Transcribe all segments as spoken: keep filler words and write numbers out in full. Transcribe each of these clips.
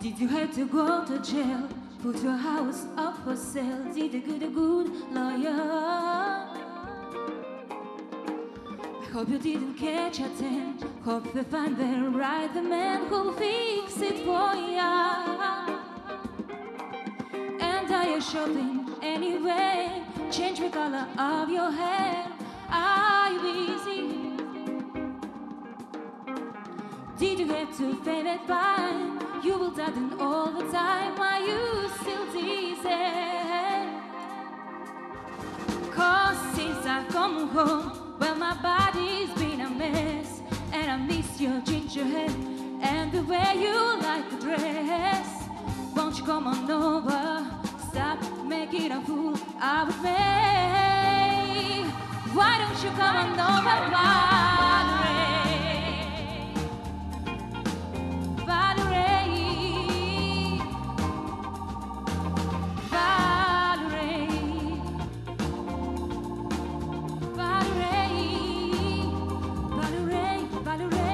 Did you have to go to jail? Put your house up for sale? Did you get a good lawyer? I hope you didn't catch a ten. Hope they find the right the man who'll fix it for ya. And are you shopping anyway? Change the color of your hair. Are you busy? Did you have to fade it by? You will darken all the time. Are you still dizzy? Cause since I've come home, well, my body's been a mess. And I miss your ginger hair and the way you like the dress. Won't you come on over? Stop making a fool out of me. Why don't you come on over, Valerie? Valerie, Valerie, Valerie, Valerie, Valerie.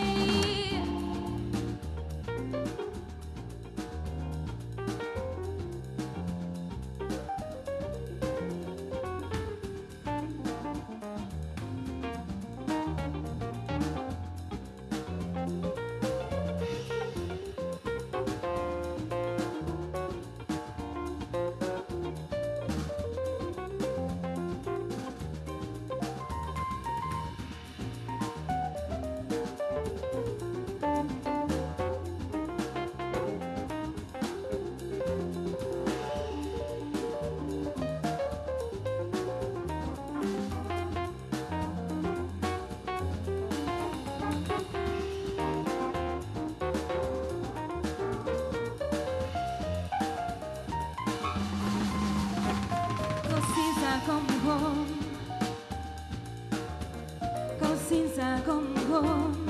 Come home, cause since I come home,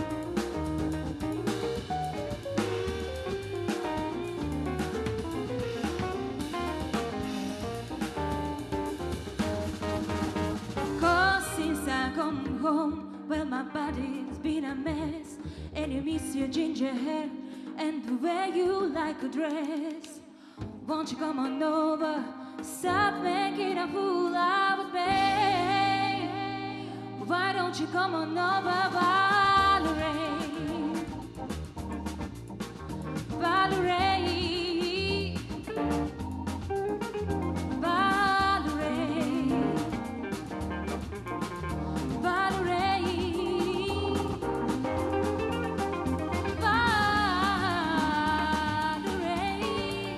cause since I come home, well, my body's been a mess, and you miss your ginger hair and the way you like a dress. Won't you come on over? Stop making a fool out of me. Why don't you come on over, Valerie? Valerie, Valerie, Valerie, Valerie.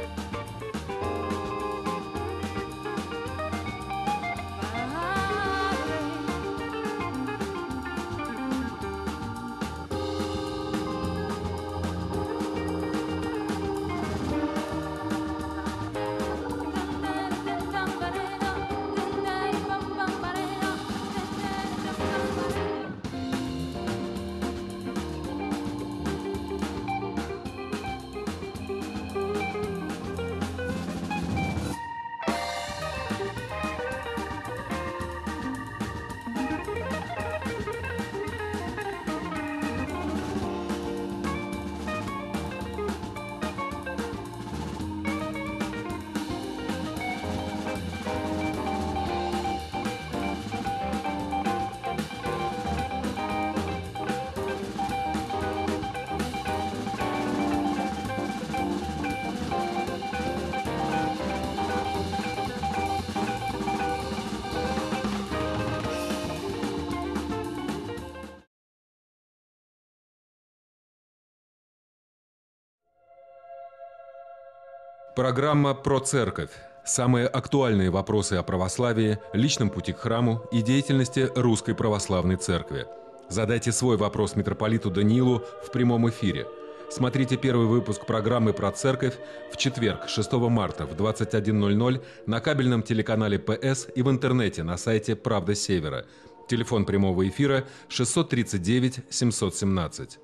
Программа «Про церковь». Самые актуальные вопросы о православии, личном пути к храму и деятельности Русской Православной Церкви. Задайте свой вопрос митрополиту Даниилу в прямом эфире. Смотрите первый выпуск программы «Про церковь» в четверг, шестого марта в двадцать один ноль ноль на кабельном телеканале ПС и в интернете на сайте «Правда Севера». Телефон прямого эфира шестьсот тридцать девять семьсот семнадцать.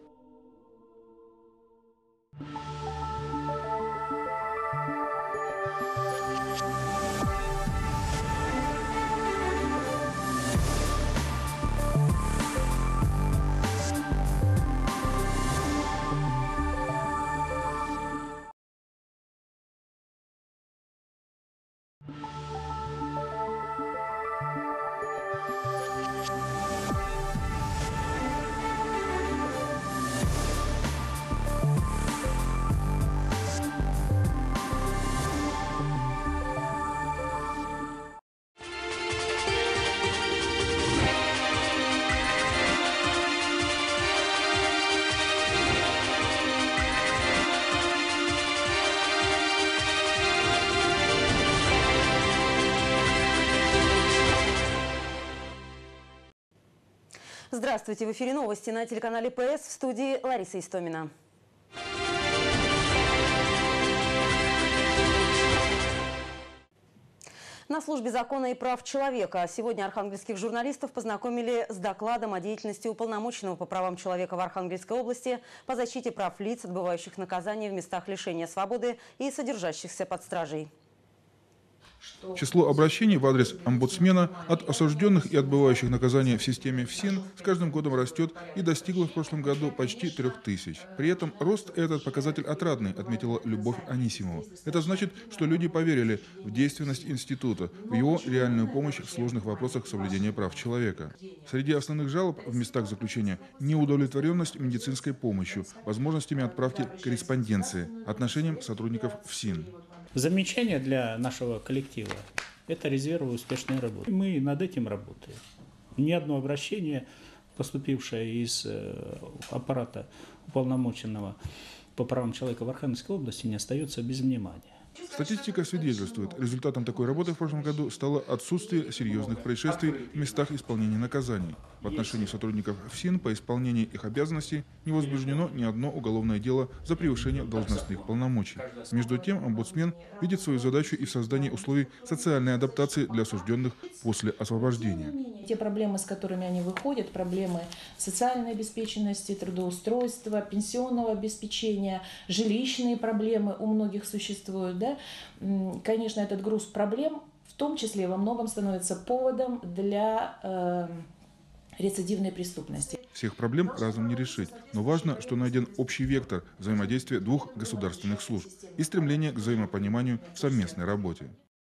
Здравствуйте! В эфире новости на телеканале ПС, в студии Лариса Истомина. На службе закона и прав человека сегодня архангельских журналистов познакомили с докладом о деятельности уполномоченного по правам человека в Архангельской области по защите прав лиц, отбывающих наказание в местах лишения свободы и содержащихся под стражей. Число обращений в адрес омбудсмена от осужденных и отбывающих наказания в системе ФСИН с каждым годом растет и достигло в прошлом году почти трех тысяч. При этом рост этот показатель отрадный, отметила Любовь Анисимова. Это значит, что люди поверили в действенность института, в его реальную помощь в сложных вопросах соблюдения прав человека. Среди основных жалоб в местах заключения – неудовлетворенность медицинской помощью, возможностями отправки корреспонденции, отношением сотрудников ФСИН. Замечание для нашего коллектива – это резервы успешной работы. Мы над этим работаем. Ни одно обращение, поступившее из аппарата уполномоченного по правам человека в Архангельской области, не остается без внимания. Статистика свидетельствует, результатом такой работы в прошлом году стало отсутствие серьезных происшествий в местах исполнения наказаний. В отношении сотрудников ФСИН по исполнению их обязанностей не возбуждено ни одно уголовное дело за превышение должностных полномочий. Между тем, омбудсмен видит свою задачу и в создании условий социальной адаптации для осужденных после освобождения. Те проблемы, с которыми они выходят, проблемы социальной обеспеченности, трудоустройства, пенсионного обеспечения, жилищные проблемы у многих существуют. Да? Конечно, этот груз проблем в том числе во многом становится поводом для э, рецидивной преступности. Всех проблем разом не решить, но важно, что найден общий вектор взаимодействия двух государственных служб и стремление к взаимопониманию в совместной работе.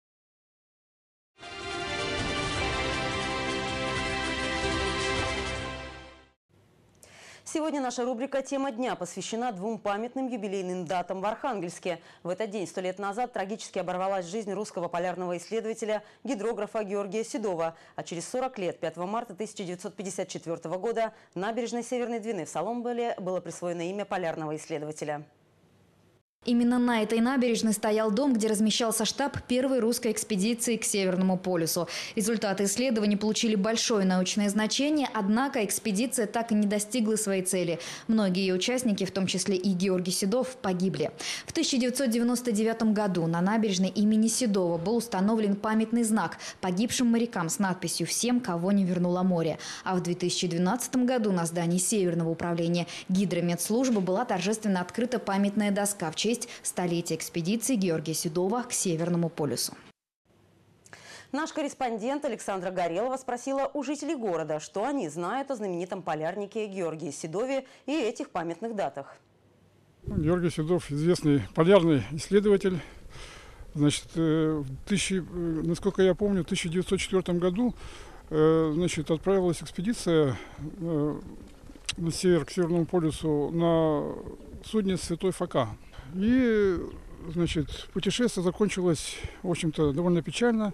Сегодня наша рубрика «Тема дня» посвящена двум памятным юбилейным датам в Архангельске. В этот день, сто лет назад, трагически оборвалась жизнь русского полярного исследователя, гидрографа Георгия Седова. А через сорок лет, пятого марта тысяча девятьсот пятьдесят четвёртого года, набережной Северной Двины в Соломболе было присвоено имя полярного исследователя. Именно на этой набережной стоял дом, где размещался штаб первой русской экспедиции к Северному полюсу. Результаты исследований получили большое научное значение, однако экспедиция так и не достигла своей цели. Многие ее участники, в том числе и Георгий Седов, погибли. В тысяча девятьсот девяносто девятом году на набережной имени Седова был установлен памятный знак погибшим морякам с надписью «Всем, кого не вернуло море». А в две тысячи двенадцатом году на здании Северного управления гидрометслужбы была торжественно открыта памятная доска в честь столетия экспедиции Георгия Седова к Северному полюсу. Наш корреспондент Александра Горелова спросила у жителей города, что они знают о знаменитом полярнике Георгии Седове и этих памятных датах. Георгий Седов – известный полярный исследователь. Значит, в тысячи, насколько я помню, в тысяча девятьсот четвёртом году значит, отправилась экспедиция на север, к Северному полюсу на судне «Святой Фока». И, значит, путешествие закончилось, в общем-то, довольно печально.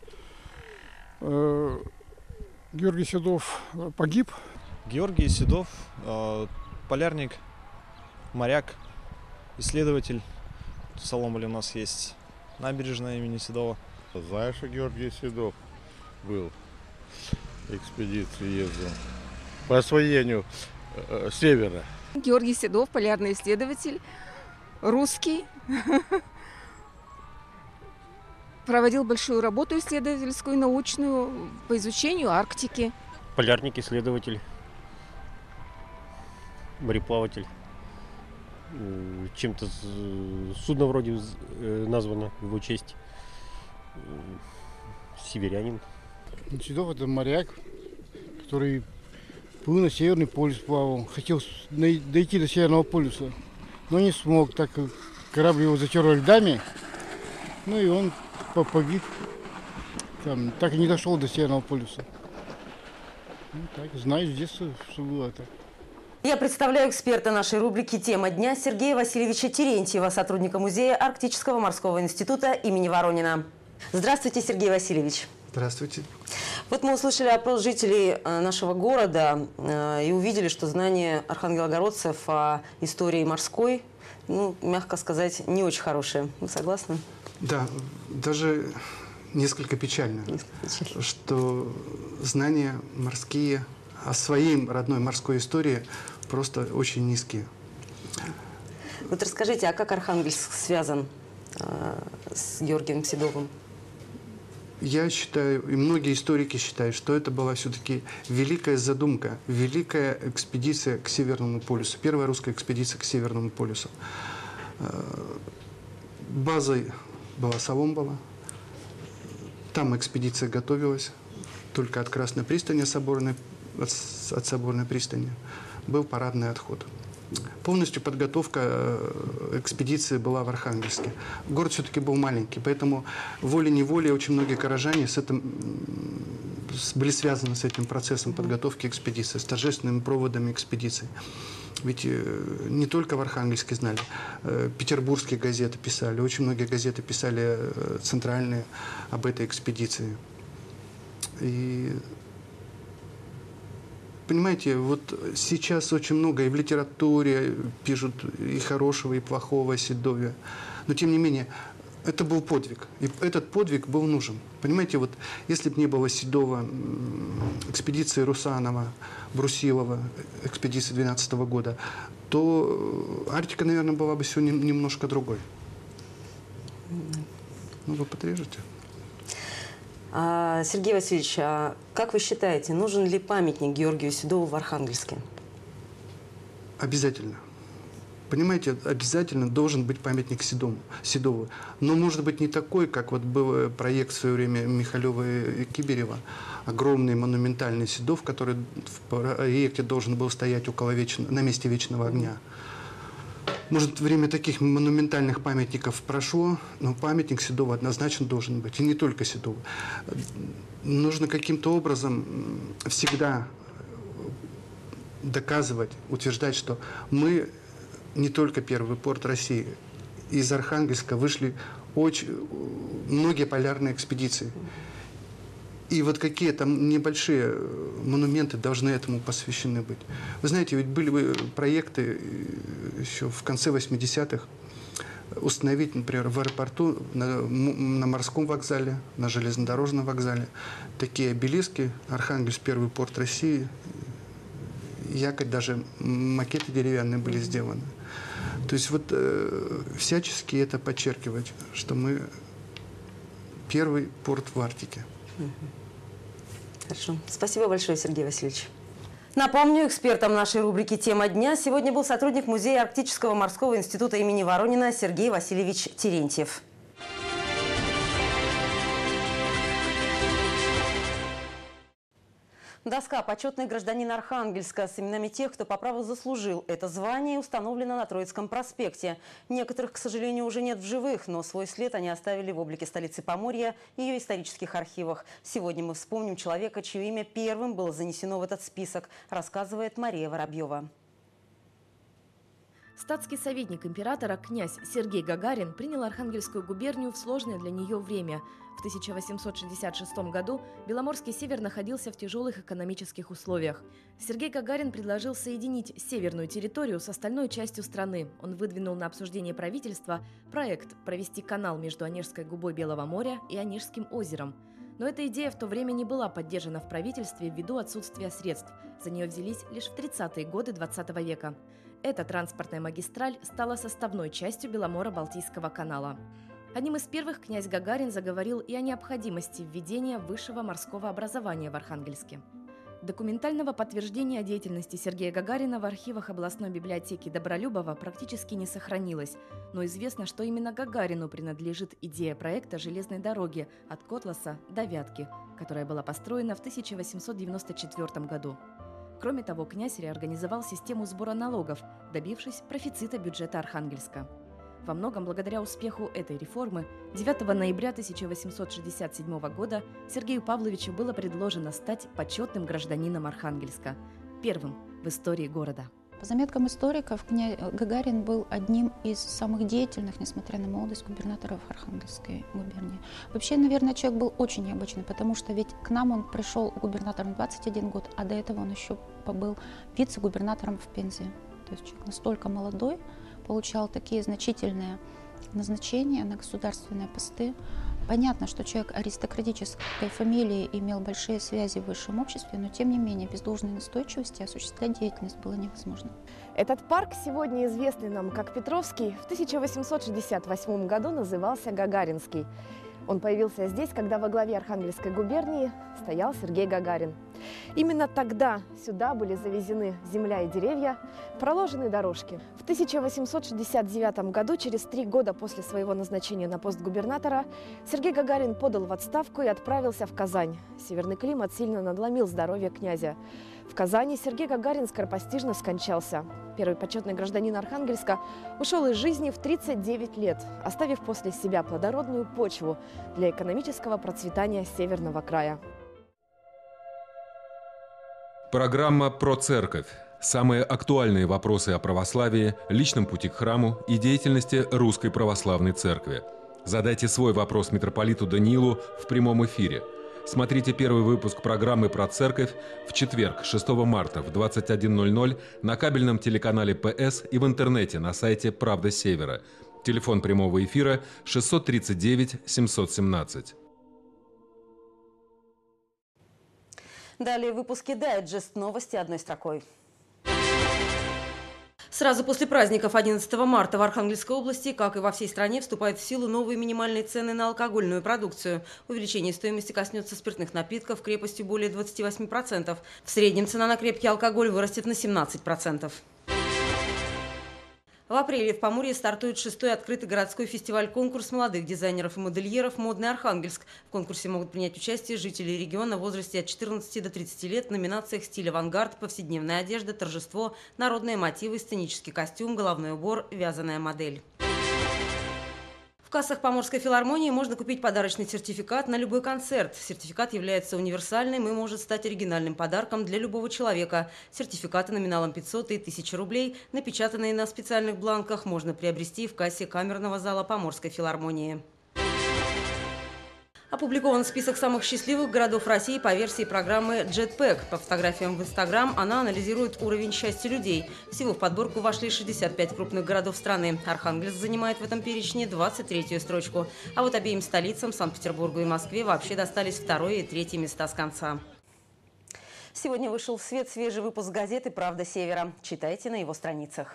Георгий Седов погиб. Георгий Седов, полярник, моряк, исследователь. В Соломболе у нас есть набережная имени Седова. Знаешь, что Георгий Седов был в экспедиции, ездил по освоению э, севера. Георгий Седов, полярный исследователь, русский, проводил большую работу исследовательскую, научную по изучению Арктики. Полярник, исследователь, мореплаватель. Чем-то судно вроде названо в его честь. Северянин. Седов – это моряк, который плыл на Северный полюс, плавал. Хотел дойти до Северного полюса, но не смог, так как корабль его затерло льдами. Ну и он погиб. Там, так и не дошел до Северного полюса. Ну, так, знаю с детства, что было это. Я представляю эксперта нашей рубрики «Тема дня» Сергея Васильевича Терентьева, сотрудника музея Арктического морского института имени Воронина. Здравствуйте, Сергей Васильевич. Здравствуйте. Вот мы услышали опрос жителей нашего города и увидели, что знание архангелогородцев о истории морской, ну, мягко сказать, не очень хорошее. Вы согласны? Да, даже несколько печально, несколько печально. Что знания морские о своей родной морской истории просто очень низкие. Вот расскажите, а как Архангельск связан э, с Георгием Седовым? Я считаю, и многие историки считают, что это была все-таки великая задумка, великая экспедиция к Северному полюсу, первая русская экспедиция к Северному полюсу. Базой была Соломбола, там экспедиция готовилась, только от Красной пристани, соборной, от, от Соборной пристани, был парадный отход. Полностью подготовка экспедиции была в Архангельске. Город все-таки был маленький, поэтому волей-неволей очень многие горожане с этим, были связаны с этим процессом подготовки экспедиции, с торжественными проводами экспедиции. Ведь не только в Архангельске знали, петербургские газеты писали, очень многие газеты писали центральные об этой экспедиции. И понимаете, вот сейчас очень много и в литературе пишут и хорошего, и плохого о Седове. Но тем не менее, это был подвиг. И этот подвиг был нужен. Понимаете, вот если бы не было Седова, экспедиции Русанова, Брусилова, экспедиции двенадцатого года, то Арктика, наверное, была бы сегодня немножко другой. Ну, вы подрежете. А, Сергей Васильевич, а как вы считаете, нужен ли памятник Георгию Седову в Архангельске? Обязательно. Понимаете, обязательно должен быть памятник Седову. Седову. Но может быть не такой, как вот был проект в свое время Михалева и Киберева. Огромный монументальный Седов, который в проекте должен был стоять около вечного, на месте вечного огня. Может, время таких монументальных памятников прошло, но памятник Седову однозначно должен быть. И не только Седову. Нужно каким-то образом всегда доказывать, утверждать, что мы не только первый порт России. Из Архангельска вышли очень многие полярные экспедиции. И вот какие там небольшие монументы должны этому посвящены быть. Вы знаете, ведь были проекты еще в конце восьмидесятых установить, например, в аэропорту, на, на морском вокзале, на железнодорожном вокзале такие обелиски. Архангельск, первый порт России. Якорь, даже макеты деревянные были сделаны. То есть вот э, всячески это подчеркивать, что мы первый порт в Арктике. Хорошо. Спасибо большое, Сергей Васильевич. Напомню, экспертом нашей рубрики «Тема дня» сегодня был сотрудник Музея Арктического морского института имени Воронина Сергей Васильевич Терентьев. Доска «Почетный гражданин Архангельска» с именами тех, кто по праву заслужил это звание, установлена на Троицком проспекте. Некоторых, к сожалению, уже нет в живых, но свой след они оставили в облике столицы Поморья и ее исторических архивах. Сегодня мы вспомним человека, чье имя первым было занесено в этот список, рассказывает Мария Воробьева. Статский советник императора князь Сергей Гагарин принял Архангельскую губернию в сложное для нее время. В тысяча восемьсот шестьдесят шестом году Беломорский север находился в тяжелых экономических условиях. Сергей Гагарин предложил соединить северную территорию с остальной частью страны. Он выдвинул на обсуждение правительства проект провести канал между Онежской губой Белого моря и Онежским озером. Но эта идея в то время не была поддержана в правительстве ввиду отсутствия средств. За нее взялись лишь в тридцатые годы двадцатого века. Эта транспортная магистраль стала составной частью Беломоро-Балтийского канала. Одним из первых князь Гагарин заговорил и о необходимости введения высшего морского образования в Архангельске. Документального подтверждения о деятельности Сергея Гагарина в архивах областной библиотеки Добролюбова практически не сохранилось, но известно, что именно Гагарину принадлежит идея проекта железной дороги от Котласа до Вятки, которая была построена в тысяча восемьсот девяносто четвёртом году. Кроме того, князь реорганизовал систему сбора налогов, добившись профицита бюджета Архангельска. Во многом благодаря успеху этой реформы девятого ноября тысяча восемьсот шестьдесят седьмого года Сергею Павловичу было предложено стать почетным гражданином Архангельска, первым в истории города. По заметкам историков, князь Гагарин был одним из самых деятельных, несмотря на молодость, губернаторов Архангельской губернии. Вообще, наверное, человек был очень необычный, потому что ведь к нам он пришел губернатором двадцать один год, а до этого он еще побыл вице-губернатором в Пензе. То есть человек настолько молодой, получал такие значительные назначения на государственные посты. Понятно, что человек аристократической фамилии имел большие связи в высшем обществе, но тем не менее без должной настойчивости осуществлять деятельность было невозможно. Этот парк, сегодня известный нам как Петровский, в тысяча восемьсот шестьдесят восьмом году назывался Гагаринский. Он появился здесь, когда во главе Архангельской губернии стоял Сергей Гагарин. Именно тогда сюда были завезены земля и деревья, проложены дорожки. В тысяча восемьсот шестьдесят девятом году, через три года после своего назначения на пост губернатора, Сергей Гагарин подал в отставку и отправился в Казань. Северный климат сильно надломил здоровье князя. В Казани Сергей Гагарин скоропостижно скончался. Первый почетный гражданин Архангельска ушел из жизни в тридцать девять лет, оставив после себя плодородную почву для экономического процветания Северного края. Программа «Про церковь». Самые актуальные вопросы о православии, личном пути к храму и деятельности Русской Православной Церкви. Задайте свой вопрос митрополиту Даниилу в прямом эфире. Смотрите первый выпуск программы «Про церковь» в четверг, шестого марта в двадцать один ноль ноль на кабельном телеканале ПС и в интернете на сайте «Правда Севера». Телефон прямого эфира шестьсот тридцать девять семьсот семнадцать. Далее в выпуске «Дайджест» новости одной строкой. Сразу после праздников одиннадцатого марта в Архангельской области, как и во всей стране, вступают в силу новые минимальные цены на алкогольную продукцию. Увеличение стоимости коснется спиртных напитков крепостью более двадцати восьми процентов. В среднем цена на крепкий алкоголь вырастет на семнадцать процентов. В апреле в Поморье стартует шестой открытый городской фестиваль-конкурс молодых дизайнеров и модельеров «Модный Архангельск». В конкурсе могут принять участие жители региона в возрасте от четырнадцати до тридцати лет в номинациях «Стиль авангард», «Повседневная одежда», «Торжество», «Народные мотивы», «Сценический костюм», «Головной убор», «Вязаная модель». В кассах Поморской филармонии можно купить подарочный сертификат на любой концерт. Сертификат является универсальным и может стать оригинальным подарком для любого человека. Сертификаты номиналом пятьсот и тысяча рублей, напечатанные на специальных бланках, можно приобрести в кассе камерного зала Поморской филармонии. Опубликован список самых счастливых городов России по версии программы JetPack. По фотографиям в Инстаграм она анализирует уровень счастья людей. Всего в подборку вошли шестьдесят пять крупных городов страны. Архангельск занимает в этом перечне двадцать третью строчку. А вот обеим столицам, Санкт-Петербургу и Москве, вообще достались второе и третье места с конца. Сегодня вышел в свет свежий выпуск газеты «Правда Севера». Читайте на его страницах.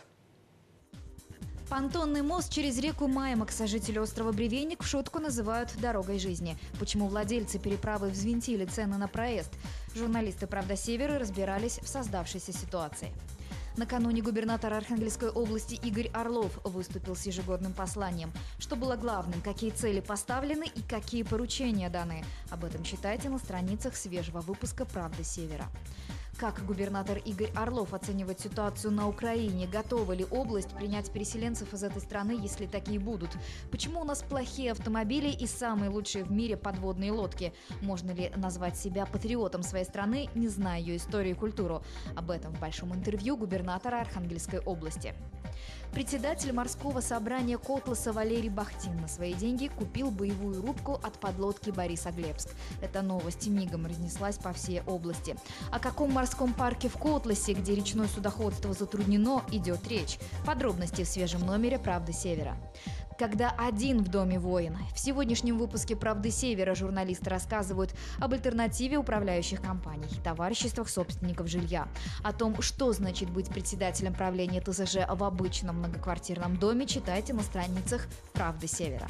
Понтонный мост через реку Маймакса жители острова Бревенник в шутку называют «дорогой жизни». Почему владельцы переправы взвинтили цены на проезд? Журналисты «Правда Севера» разбирались в создавшейся ситуации. Накануне губернатор Архангельской области Игорь Орлов выступил с ежегодным посланием. Что было главным, какие цели поставлены и какие поручения даны? Об этом читайте на страницах свежего выпуска «Правды Севера». Как губернатор Игорь Орлов оценивает ситуацию на Украине? Готова ли область принять переселенцев из этой страны, если такие будут? Почему у нас плохие автомобили и самые лучшие в мире подводные лодки? Можно ли назвать себя патриотом своей страны, не зная ее историю и культуру? Об этом в большом интервью губернатора Архангельской области. Председатель морского собрания Котласа Валерий Бахтин на свои деньги купил боевую рубку от подлодки «Борисоглебск». Эта новость мигом разнеслась по всей области. О каком морском парке в Котласе, где речное судоходство затруднено, идет речь? Подробности в свежем номере «Правды Севера». Когда один в доме воин. В сегодняшнем выпуске «Правды Севера» журналисты рассказывают об альтернативе управляющих компаний, товариществах собственников жилья, о том, что значит быть председателем правления ТЗЖ в обычном многоквартирном доме, читайте на страницах «Правды Севера».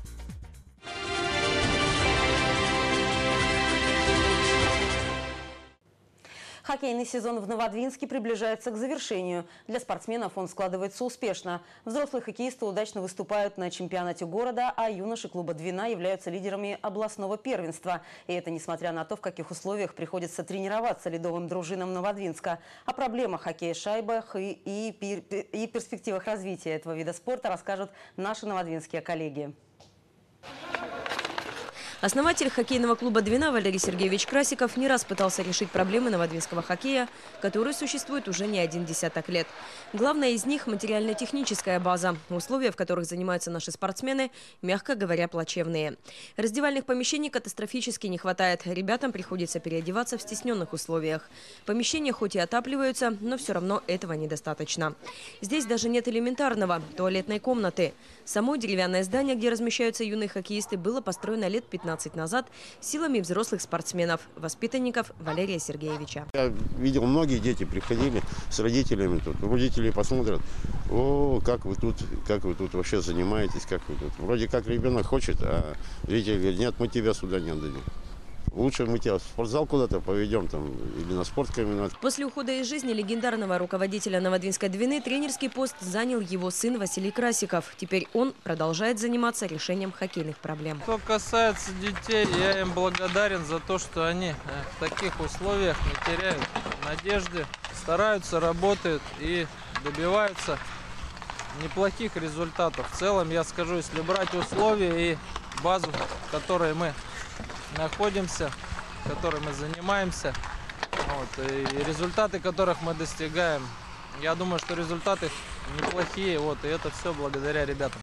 Хоккейный сезон в Новодвинске приближается к завершению. Для спортсменов он складывается успешно. Взрослые хоккеисты удачно выступают на чемпионате города, а юноши клуба «Двина» являются лидерами областного первенства. И это несмотря на то, в каких условиях приходится тренироваться ледовым дружинам Новодвинска. О проблемах хоккея, шайбах и, и, и перспективах развития этого вида спорта расскажут наши новодвинские коллеги. Основатель хоккейного клуба «Двина» Валерий Сергеевич Красиков не раз пытался решить проблемы новодвинского хоккея, которые существуют уже не один десяток лет. Главное из них – материально-техническая база. Условия, в которых занимаются наши спортсмены, мягко говоря, плачевные. Раздевальных помещений катастрофически не хватает. Ребятам приходится переодеваться в стесненных условиях. Помещения хоть и отапливаются, но все равно этого недостаточно. Здесь даже нет элементарного – туалетной комнаты. Само деревянное здание, где размещаются юные хоккеисты, было построено лет пятнадцать назад силами взрослых спортсменов, воспитанников Валерия Сергеевича. Я видел, многие дети приходили с родителями, тут родители посмотрят: о, как вы тут, как вы тут вообще занимаетесь, как вы тут. Вроде как ребенок хочет, а родители говорят: нет, мы тебя сюда не отдадим. Лучше мы тебя в спортзал куда-то поведем там, или на спорткомбинат. После ухода из жизни легендарного руководителя Новодвинской «Двины» тренерский пост занял его сын Василий Красиков. Теперь он продолжает заниматься решением хоккейных проблем. Что касается детей, я им благодарен за то, что они в таких условиях не теряют надежды, стараются, работают и добиваются неплохих результатов. В целом, я скажу, если брать условия и базу, в которой мы находимся, которой мы занимаемся, вот, и результаты, которых мы достигаем, я думаю, что результаты неплохие, вот, и это все благодаря ребятам.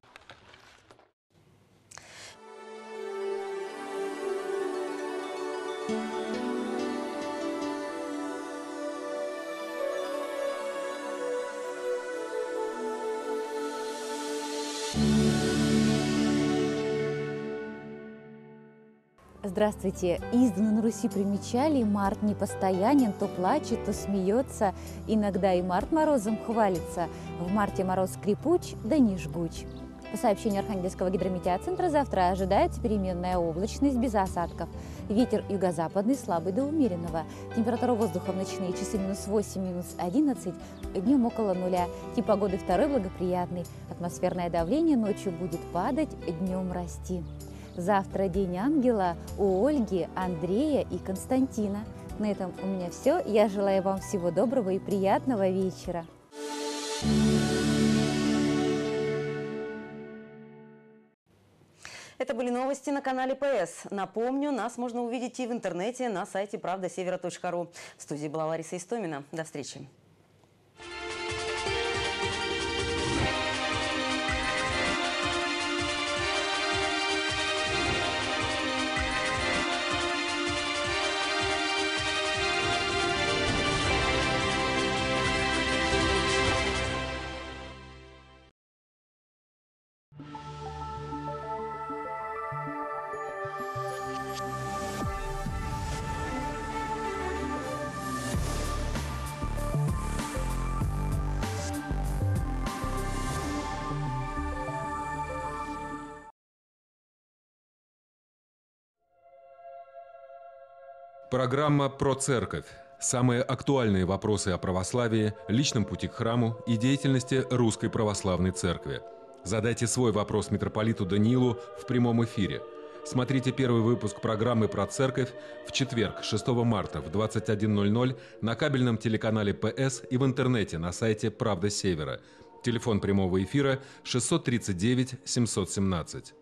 Здравствуйте! Издавна на Руси примечали: март непостоянен, то плачет, то смеется, иногда и Март морозом хвалится. В марте мороз скрипуч, да не жгуч. По сообщению Архангельского гидрометеоцентра, завтра ожидается переменная облачность без осадков. Ветер юго-западный слабый до умеренного. Температура воздуха в ночные часы минус восемь, минус одиннадцать, днем около нуля. Тип погоды второй благоприятный. Атмосферное давление ночью будет падать, днем расти. Завтра день ангела у Ольги, Андрея и Константина. На этом у меня все. Я желаю вам всего доброго и приятного вечера. Это были новости на канале ПС. Напомню, нас можно увидеть и в интернете на сайте правда севера точка ру. В студии была Лариса Истомина. До встречи. Программа «Про церковь». Самые актуальные вопросы о православии, личном пути к храму и деятельности Русской Православной Церкви. Задайте свой вопрос митрополиту Даниилу в прямом эфире. Смотрите первый выпуск программы «Про церковь» в четверг, шестого марта в двадцать один ноль ноль на кабельном телеканале ПС и в интернете на сайте «Правда Севера». Телефон прямого эфира шестьсот тридцать девять семьсот семнадцать.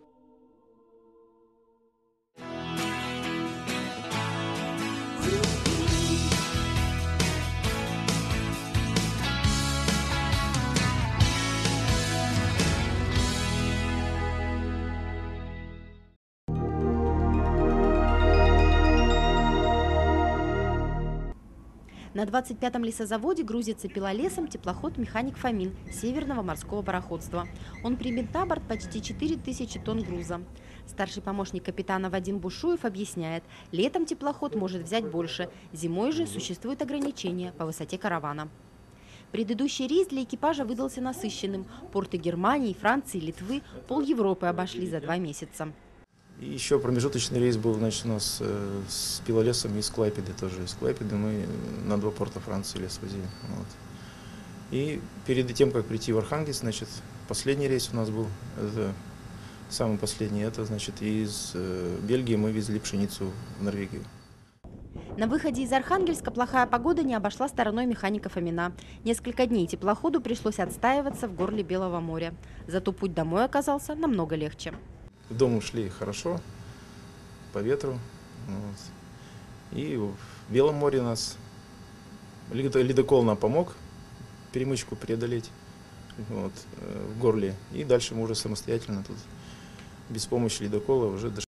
На двадцать пятом лесозаводе грузится пилолесом теплоход «Механик Фомин» Северного морского пароходства. Он примет на борт почти четыре тысячи тонн груза. Старший помощник капитана Вадим Бушуев объясняет, летом теплоход может взять больше, зимой же существуют ограничения по высоте каравана. Предыдущий рейс для экипажа выдался насыщенным. Порты Германии, Франции, Литвы, пол Европы обошли за два месяца. И еще промежуточный рейс был, значит, у нас э, с пилолесом из Клайпеды тоже. Из Клайпеды мы на два порта Франции лес возили. Вот. И перед тем, как прийти в Архангельск, значит, последний рейс у нас был, это самый последний, это, значит, из э, Бельгии мы везли пшеницу в Норвегию. На выходе из Архангельска плохая погода не обошла стороной механика Фомина. Несколько дней теплоходу пришлось отстаиваться в горле Белого моря. Зато путь домой оказался намного легче. В дом ушли хорошо. по ветру. Вот. И в Белом море нас ледокол нам помог перемычку преодолеть вот, в горле. И дальше мы уже самостоятельно тут без помощи ледокола уже дошли.